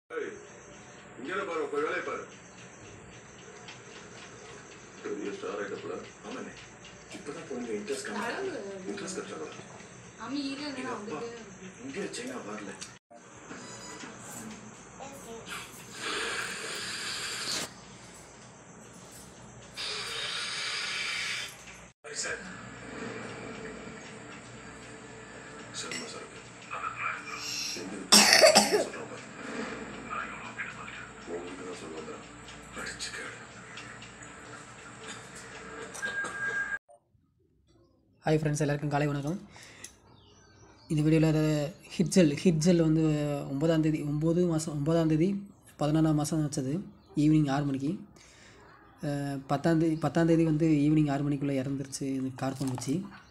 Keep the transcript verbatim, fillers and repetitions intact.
இங்கே பாரு, போய் வேலையை பாரு. பெரிய ஸ்டார் ஆயிட்டப்பல. ஆமாண்ணே, இப்பதான் பொண்ணு இன்ட்ரெஸ்ட் கம்மி இன்ட்ரெஸ்ட் கட்டாங்களா? இங்கே சைனா வரல. சார் சரிம்மா சார் உங்களுக்கு தான் சொல்லுவாங்க அடிச்சு கேடு. ஹாய் ஃப்ரெண்ட்ஸ், எல்லாருக்கும் காலை வணக்கம். இந்த வீடியோவில் ஹிட்ஜல் ஹிட்ஜல் வந்து ஒம்பதாந்தேதி ஒம்பது மாதம் ஒம்பதாந்தேதி பதினொன்றாம் மாதம் வச்சது ஈவினிங் ஆறு மணிக்கு. பத்தாந்தேதி பத்தாந்தேதி வந்து ஈவினிங் ஆறு மணிக்குள்ளே இறந்துருச்சு இந்த கார்பன் வச்சு.